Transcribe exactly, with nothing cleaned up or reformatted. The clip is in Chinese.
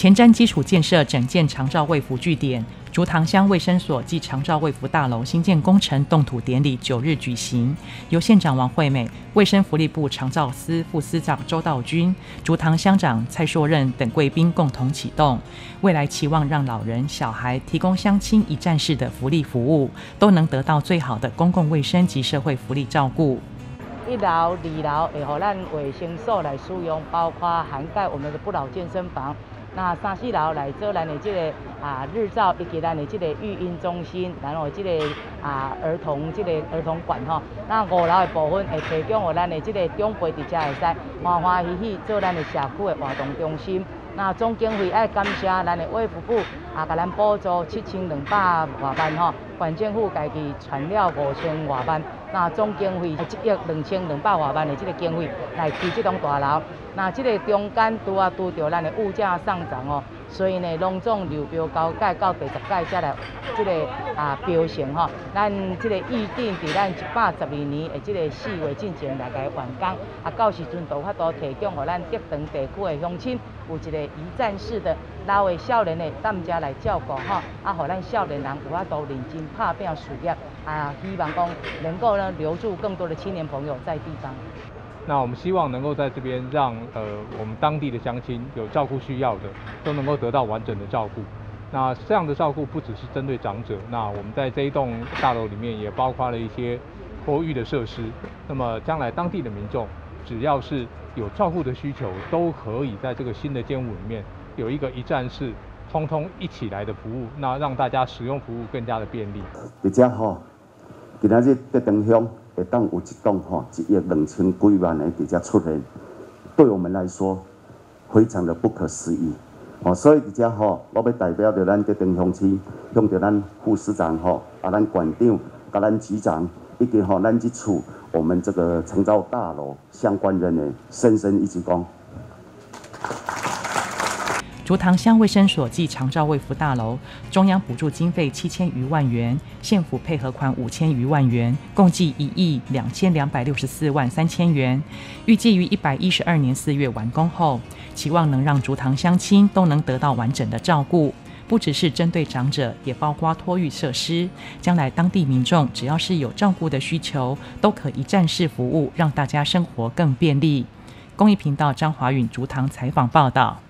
前瞻基础建设整建长照卫福据点，竹塘乡卫生所暨长照卫福大楼新建工程动土典礼九日举行，由县长王惠美、卫生福利部长照司副司长周道军、竹塘乡长蔡硕任等贵宾共同启动。未来期望让老人、小孩提供乡亲一站式的福利服务，都能得到最好的公共卫生及社会福利照顾。 一楼、二楼会让咱卫生所来使用，包括涵盖我们的不老健身房。那三四楼来做咱的这个啊日照，以及咱的这个育婴中心，然后这个啊儿童这个儿童馆吼。那五楼的部分会提供予咱的这个长辈伫遮会使欢欢喜喜做咱的社区的活动中心。那总经费爱感谢咱的卫福部啊，甲咱补助七千两百外万吼，县政府家己传了五千外万。那总经费一亿两千两百外万的这个经费来起这栋大楼。那这个中间拄啊拄着咱的物价上涨哦，所以呢，隆重流标高改到第十届才来这个啊标成吼。咱这个预定伫咱一百十二年的这个四月进前来个完工，啊，到时阵就法度提供予咱竹塘地区的乡亲有一个一站式的老的少年的踮遮来照顾吼，啊，互咱少年人有法度认真拍拼事业啊，希望讲能够呢留住更多的青年朋友在地方。 那我们希望能够在这边让呃我们当地的乡亲有照顾需要的，都能够得到完整的照顾。那这样的照顾不只是针对长者，那我们在这一栋大楼里面也包括了一些托育的设施。那么将来当地的民众只要是有照顾的需求，都可以在这个新的建物里面有一个一站式，通通一起来的服务，那让大家使用服务更加的便利。 而且吼，今仔日竹塘乡会当有一栋吼一亿两千几万的伫遮出现，对我们来说非常的不可思议。哦，所以伫遮吼，我要代表着咱竹塘乡亲，向着咱副市长吼，啊咱馆长、甲咱局长，以及吼咱这处我们这个长照大楼相关人员，深深一鞠躬。 竹塘乡卫生所暨长照卫福大楼，中央补助经费七千余万元，县府配合款五千余万元，共计一亿两千两百六十四万三千元。预计于一百一十二年四月完工后，期望能让竹塘乡亲都能得到完整的照顾，不只是针对长者，也包括托育设施。将来当地民众只要是有照顾的需求，都可一站式服务，让大家生活更便利。公益频道张华允竹塘采访报道。